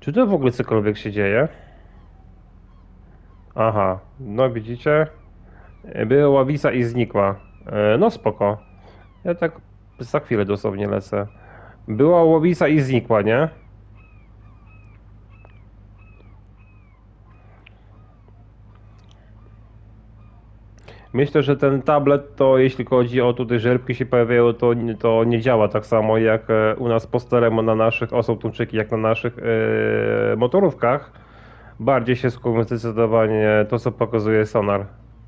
Czy to w ogóle cokolwiek się dzieje? Aha, no widzicie? Była ławisa i znikła. No spoko. Ja tak za chwilę dosłownie lecę. Była łowisa i znikła, nie? Myślę, że ten tablet to jeśli chodzi o tutaj żelbki się pojawiają, to nie działa tak samo jak u nas po staremu na naszych osobtuńczyki, jak na naszych motorówkach. Bardziej się skupmy zdecydowanie to, co pokazuje sonar.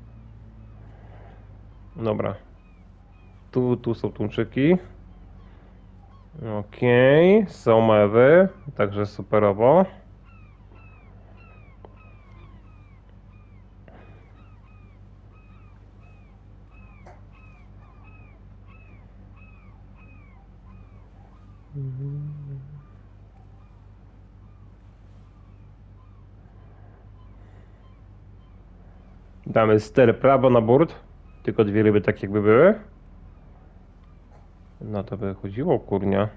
Dobra. Tu są tuńczyki. Okej, są mewy, także superowo. Damy ster prawo na burt. Tylko dwie ryby tak jakby były. No to by chodziło, kurnia.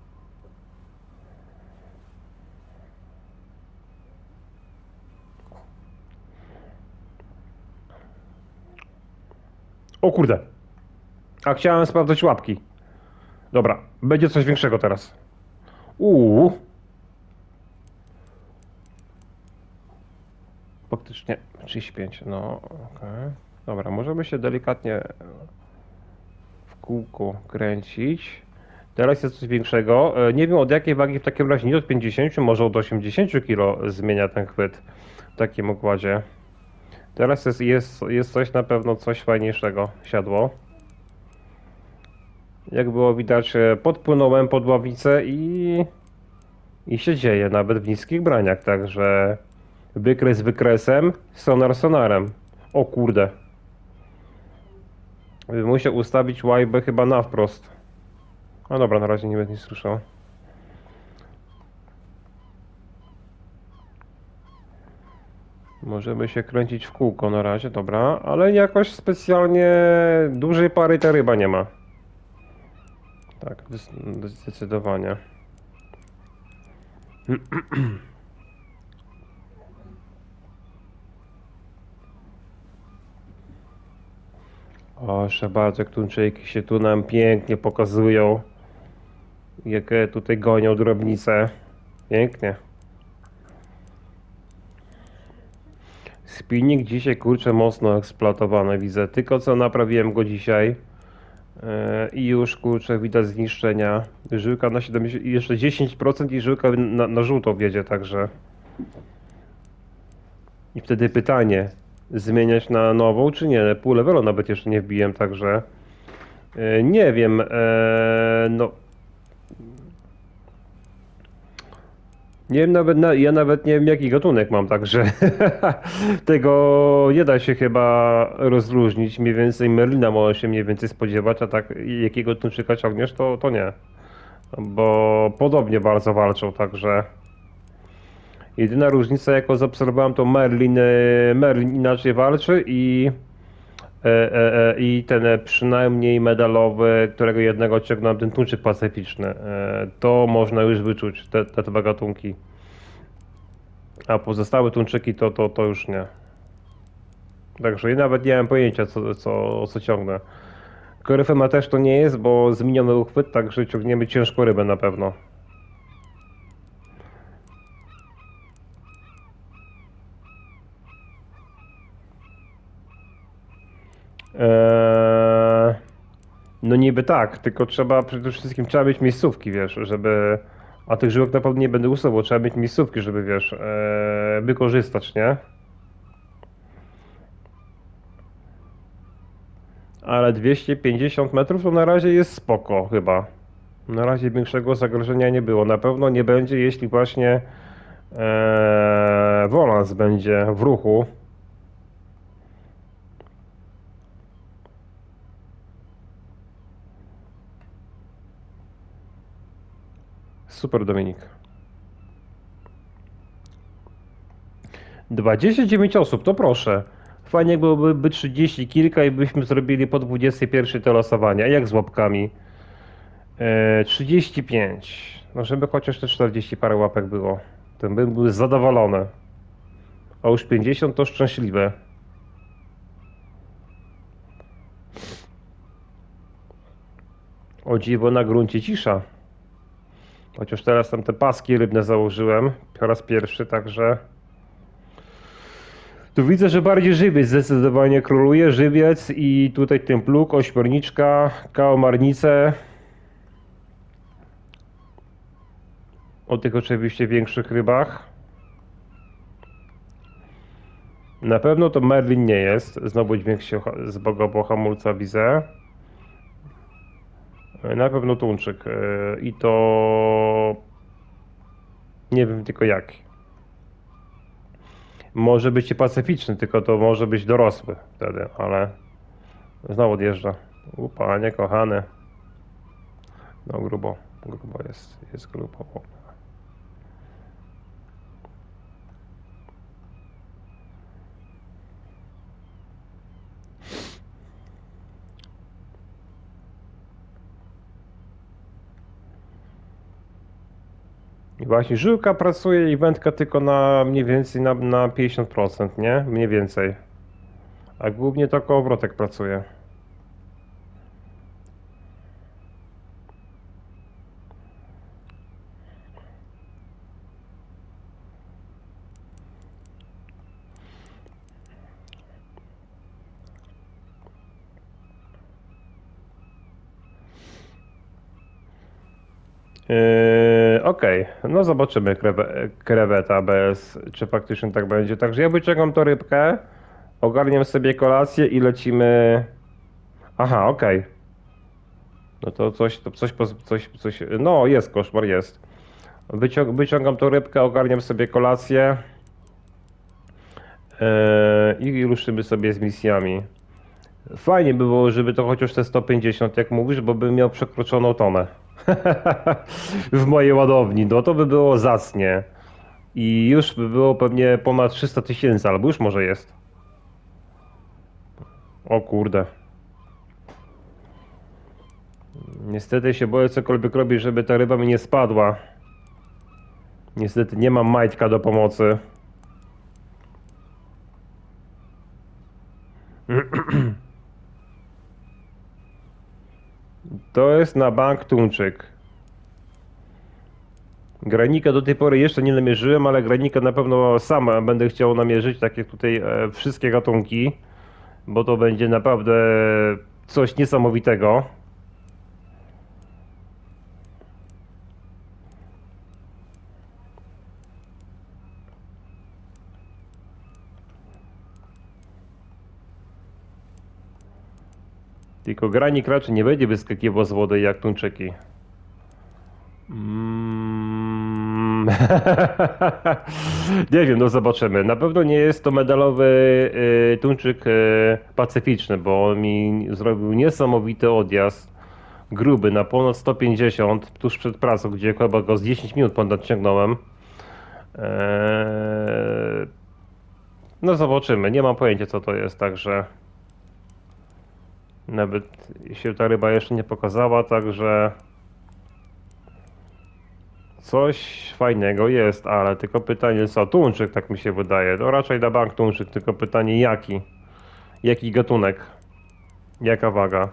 O kurde. A chciałem sprawdzać łapki. Dobra, będzie coś większego teraz. Faktycznie 35, no okej. Dobra, możemy się delikatnie w kółko kręcić. Teraz jest coś większego. Nie wiem od jakiej wagi w takim razie, nie od 50, może od 80 kg zmienia ten chwyt w takim układzie. Teraz jest coś na pewno, coś fajniejszego siadło. Jak było widać, podpłynąłem pod ławicę i się dzieje, nawet w niskich braniach, także wykres wykresem, sonar sonarem. O kurde. Muszę ustawić łajbę chyba na wprost. No dobra, na razie nie będę nic słyszał. Możemy się kręcić w kółko na razie, dobra, ale jakoś specjalnie dużej pary ta ryba nie ma. Tak, zdecydowanie. O, proszę bardzo, tuńczyki się tu nam pięknie pokazują. Jakie tutaj gonią drobnice. Pięknie. Spinning dzisiaj kurczę mocno eksploatowany, widzę. Tylko co naprawiłem go dzisiaj. I już kurczę widać zniszczenia. Żyłka na 70, jeszcze 10% i żyłka na żółto wiedzie, także. I wtedy pytanie, zmieniać na nową czy nie? Pół levelu nawet jeszcze nie wbiłem, także. Nie wiem, no. Nie wiem nawet, ja nawet nie wiem jaki gatunek mam, także tego nie da się chyba rozróżnić. Mniej więcej Merlina może się mniej więcej spodziewać, a tak jakiego tuńczyka ciągniesz, to nie. Bo podobnie bardzo walczą, także jedyna różnica jaką zaobserwowałem to Merlin inaczej walczy i ten przynajmniej medalowy, którego jednego ciągnąłem, ten tuńczyk pacyficzny. To można już wyczuć, te dwa gatunki. A pozostałe tuńczyki to już nie. Także ja nawet nie mam pojęcia co ciągnę. Koryfema też to nie jest, bo zmieniony uchwyt, także ciągniemy ciężką rybę na pewno. No niby tak, tylko przede wszystkim trzeba mieć miejscówki, wiesz, żeby... A tych żyłek na pewno nie będę usuwał, trzeba mieć miejscówki, żeby wiesz, wykorzystać, nie? Ale 250 metrów to na razie jest spoko chyba. Na razie większego zagrożenia nie było. Na pewno nie będzie, jeśli właśnie Wolans będzie w ruchu. Super, Dominik. 29 osób, to proszę. Fajnie jak byłoby 30 kilka i byśmy zrobili po 21 te losowania. Jak z łapkami? 35. No żeby chociaż te 40 parę łapek było. to bym był zadowolony. A już 50 to szczęśliwe. O dziwo, na gruncie cisza. Chociaż teraz tam te paski rybne założyłem po raz pierwszy, także... Tu widzę, że bardziej żywiec zdecydowanie króluje. Żywiec i tutaj ten pluk, ośmiorniczka, kałamarnice. O tych oczywiście większych rybach. Na pewno to merlin nie jest. Znowu dźwięk się z boga hamulca widzę. Na pewno tuńczyk. I to... Nie wiem tylko jaki. Może być i pacyficzny, tylko to może być dorosły wtedy, ale... Znowu odjeżdża. Panie kochany. No grubo jest grubo. I właśnie żyłka pracuje i wędka tylko na mniej więcej na 50%, nie? Mniej więcej. A głównie to kołowrotek pracuje. Okej, no zobaczymy kreweta bez, czy faktycznie tak będzie. Także ja wyciągam tą rybkę, ogarniam sobie kolację i lecimy. Aha, okej. No to coś, no jest koszmar, jest. Wyciągam tą rybkę, ogarniam sobie kolację i ruszymy sobie z misjami. Fajnie by było, żeby to chociaż te 150, jak mówisz, bo bym miał przekroczoną tonę. W mojej ładowni, no to by było zacnie. I już by było pewnie ponad 300 000, albo już może jest. O kurde. Niestety się boję cokolwiek robić, żeby ta ryba mi nie spadła. Niestety nie mam majtka do pomocy. To jest na bank tuńczyk. Granika do tej pory jeszcze nie namierzyłem, ale granika na pewno sam będę chciał namierzyć, tak jak tutaj wszystkie gatunki, bo to będzie naprawdę coś niesamowitego. Tylko granik raczej nie będzie wyskakiwał z wody jak tuńczyki. Nie wiem, no zobaczymy. Na pewno nie jest to medalowy tuńczyk pacyficzny, bo on mi zrobił niesamowity odjazd. Gruby, na ponad 150 tuż przed pracą, gdzie chyba go z 10 minut ponad ciągnąłem. No zobaczymy, nie mam pojęcia co to jest, także... Nawet się ta ryba jeszcze nie pokazała, także... Coś fajnego jest, ale tylko pytanie co? Tuńczyk, tak mi się wydaje. No raczej na bank tuńczyk, tylko pytanie jaki? Jaki gatunek? Jaka waga?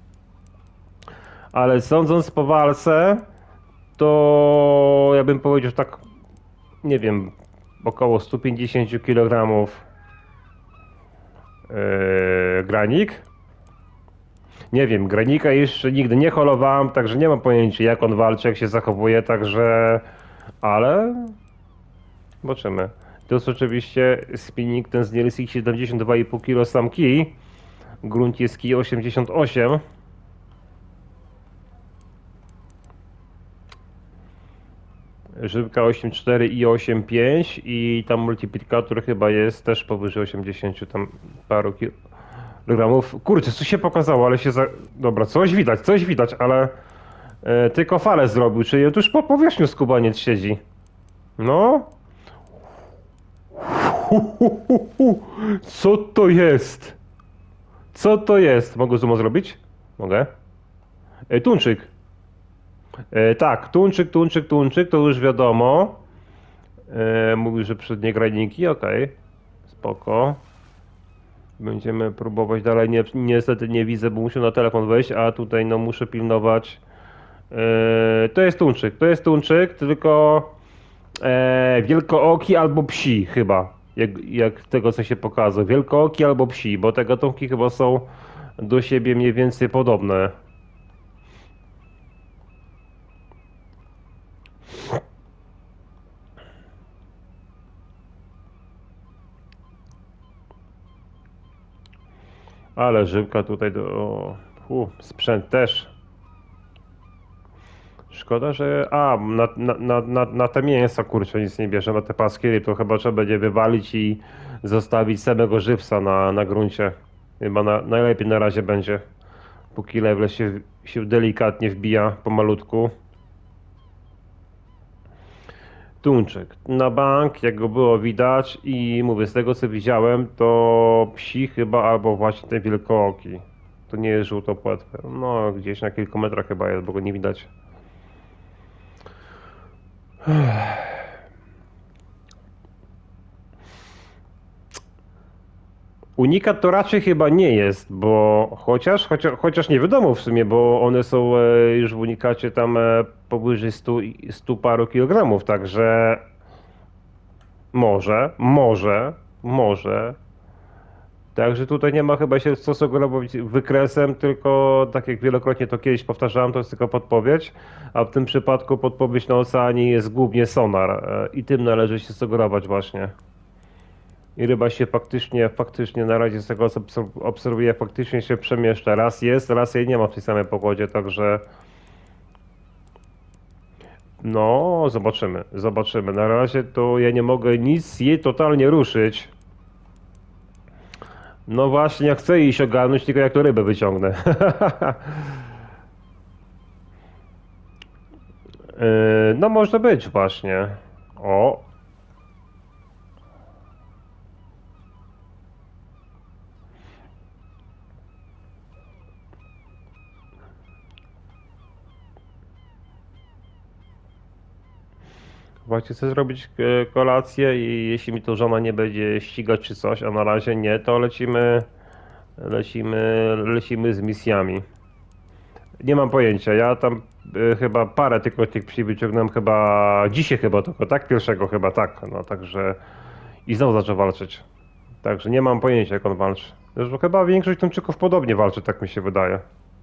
Ale sądząc po walce, to ja bym powiedział tak, nie wiem, około 150 kg granik. Nie wiem, granika jeszcze nigdy nie holowałem, także nie mam pojęcia jak on walczy, jak się zachowuje, także... Ale... Zobaczymy. To jest oczywiście spinning ten z Nielsi 72,5 kg sam kij. Grunt jest kij 88. Żywka 8,4 i 8,5 i tam multiplikator chyba jest też powyżej 80 tam paru kilogramów. Kurczę, co się pokazało, ale się Dobra, coś widać, ale tylko falę zrobił, czyli tuż po powierzchniu skubaniec siedzi. No. Co to jest? Co to jest? Mogę zoom zrobić? Mogę. Tuńczyk. Tak, tuńczyk, to już wiadomo. Mówił, że przednie graniki, okej. Spoko. Będziemy próbować dalej. Niestety nie widzę, bo muszę na telefon wejść, a tutaj no muszę pilnować. To jest tuńczyk, tylko wielkooki albo psi chyba. Jak tego co się pokazuje. Wielkooki albo psi, bo te gatunki chyba są do siebie mniej więcej podobne. Ale żywka tutaj do... sprzęt też. Szkoda, że... na te mięsa kurczę nic nie bierze, na te paski ryb, to chyba trzeba będzie wywalić i zostawić samego żywca na gruncie. Chyba najlepiej na razie będzie. Póki level się delikatnie wbija pomalutku. Tuńczyk na bank, jak go było widać i mówię, z tego co widziałem, to psi chyba albo właśnie te wielkooki. To nie jest żółtopłetwy. No, gdzieś na kilku metrach chyba jest, bo go nie widać. Unikat to raczej chyba nie jest, bo chociaż nie wiadomo w sumie, bo one są już w unikacie tam powyżej 100 paru kilogramów, także może. Także tutaj nie ma chyba się co sugerować wykresem, tylko tak jak wielokrotnie to kiedyś powtarzałem, to jest tylko podpowiedź, a w tym przypadku podpowiedź na oceanie jest głównie sonar i tym należy się sugerować właśnie. I ryba się faktycznie na razie z tego co obserwuję, faktycznie się przemieszcza. Raz jest, raz jej nie ma w tej samej pogodzie, także no zobaczymy. Na razie to ja nie mogę nic jej totalnie ruszyć. No właśnie, ja chcę iść ogarnąć, tylko jak to rybę wyciągnę. No może być właśnie. O. Właśnie chcę zrobić kolację i jeśli mi to żona nie będzie ścigać czy coś, a na razie nie, to lecimy z misjami. Nie mam pojęcia, ja tam chyba parę tylko tych psi wyciągnąłem chyba dzisiaj chyba tylko, tak? Pierwszego chyba, tak. No także i znowu zaczął walczyć. Także nie mam pojęcia jak on walczy. Zresztą chyba większość Tuńczyków podobnie walczy, tak mi się wydaje.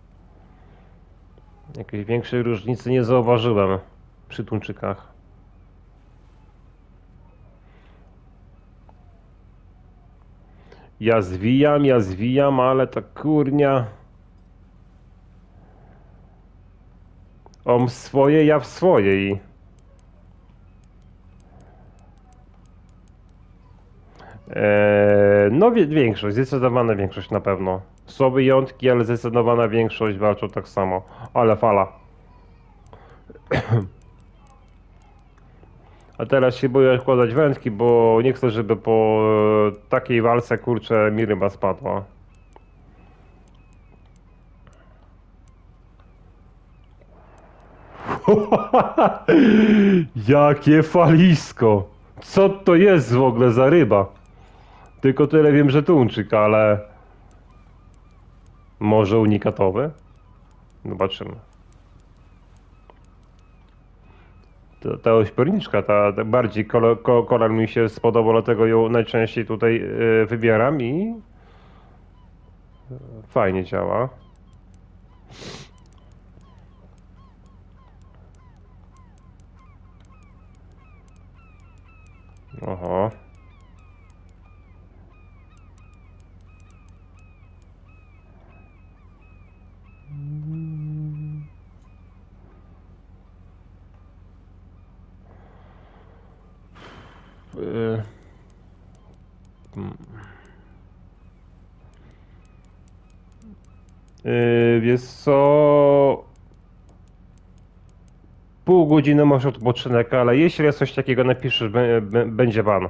Jakiejś większej różnicy nie zauważyłem przy Tuńczykach. Ja zwijam, ale ta kurnia... On w swoje, ja w swojej. No większość, zdecydowana większość na pewno. Są wyjątki, ale zdecydowana większość walczą tak samo. Ale fala. A teraz się boję odkładać wędki, bo nie chcę, żeby po takiej walce kurczę mi ryba spadła. Jakie falisko! Co to jest w ogóle za ryba? Tylko tyle wiem, że tuńczyk, ale... Może unikatowy? Zobaczymy. Ta ośmiorniczka, ta bardziej kolor mi się spodobał, dlatego ją najczęściej tutaj wybieram i... Fajnie działa. Oho. Wiesz co... Pół godziny masz odpoczynek, ale jeśli jest coś takiego napiszesz, będzie ban.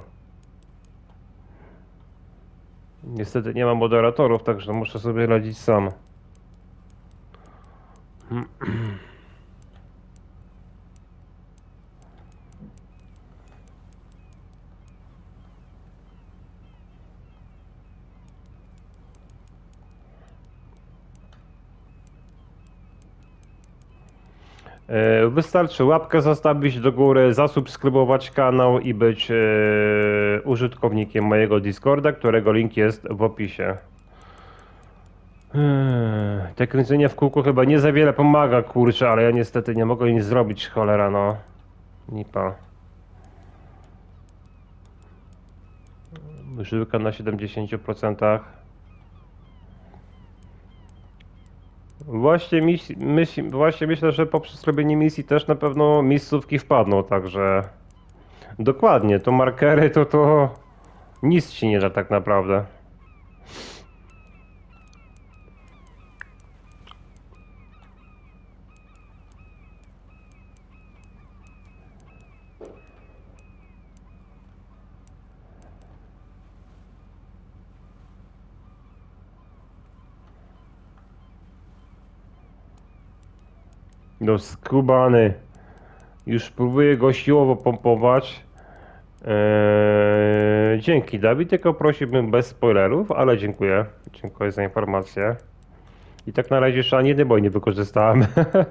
Niestety nie mam moderatorów, także muszę sobie radzić sam. Wystarczy łapkę zostawić do góry, zasubskrybować kanał i być użytkownikiem mojego Discorda, którego link jest w opisie. Te kręcenie w kółko chyba nie za wiele pomaga, kurczę, ale ja niestety nie mogę nic zrobić, cholera no. Nipa. Żyłka na 70%. Właśnie myślę, że poprzez robienie misji też na pewno miejscówki wpadną, także dokładnie, to markery to nic ci nie da tak naprawdę. No skubany. Już próbuję go siłowo pompować. Dzięki Dawid, tylko prosiłbym bez spoilerów, ale dziękuję. Dziękuję za informację. I tak na razie jeszcze ani jednej boi nie wykorzystałem.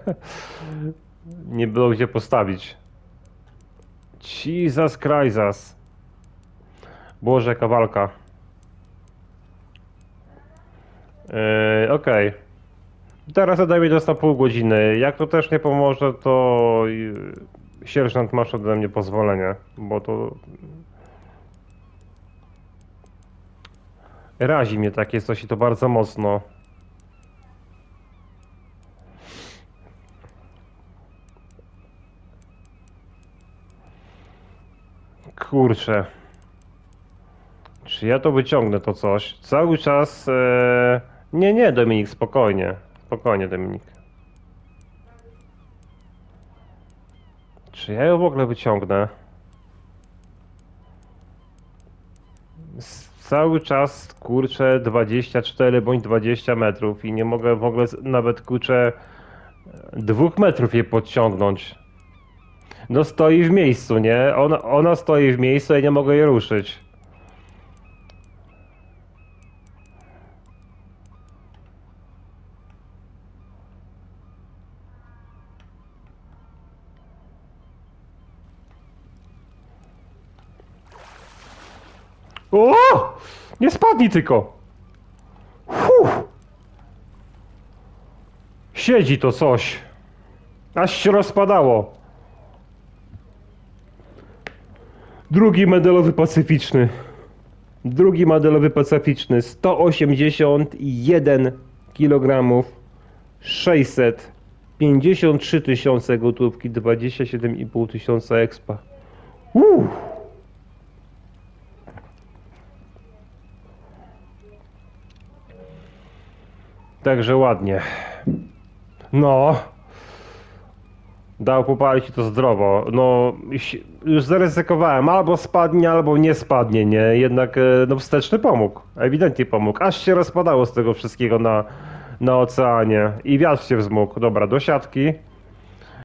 Nie było gdzie postawić. Jesus Christus. Boże, jaka walka. Okej. Teraz ode mnie dostał pół godziny. Jak to też nie pomoże, to sierżant masz ode mnie pozwolenie, bo to razi mnie takie coś i to bardzo mocno. Kurczę. Czy ja to wyciągnę to coś? Cały czas... Nie, Dominik, spokojnie. Spokojnie, Dominik. Czy ja ją w ogóle wyciągnę? Cały czas, kurczę, 24 bądź 20 metrów i nie mogę w ogóle nawet, kurczę, 2 metrów jej podciągnąć. No stoi w miejscu, nie? Ona stoi w miejscu i nie mogę jej ruszyć. O! Nie spadnij tylko! Siedzi to coś. Aż się rozpadało. Drugi modelowy pacyficzny. 181 kg. 653 tysiące gotówki. 27,5 tysiąca expa. Także ładnie. No. Dał popalić i to zdrowo. No, już zaryzykowałem. Albo spadnie, albo nie spadnie, nie? Jednak no, wsteczny pomógł. Ewidentnie pomógł. Aż się rozpadało z tego wszystkiego na oceanie. I wiatr się wzmógł. Dobra, do siatki.